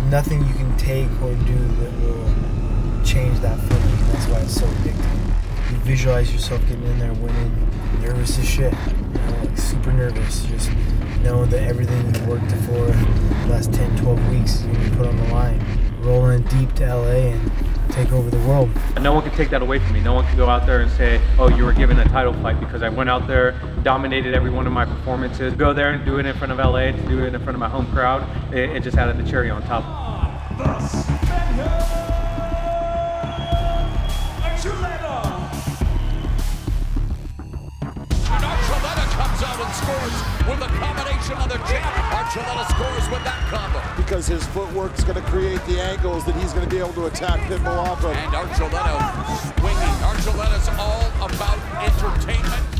nothing you can take or do that will change that feeling. That's why it's so addicting. You visualize yourself getting in there winning, nervous as shit, like super nervous, just knowing that everything you've worked for the last 10, 12 weeks is going to be put on the line. Rolling deep to LA and take over the world. No one can take that away from me. No one can go out there and say, oh, you were given a title fight, because I went out there, dominated every one of my performances. To go there and do it in front of LA, to do it in front of my home crowd, it just added the cherry on top. Archuleta comes out and scores with a combination of the jab. Archuleta scores with that combo. Because his footwork is going to create the angles that he's going to be able to attack Pitbull off of. And Archuleta swinging. Archuleta's all about entertainment.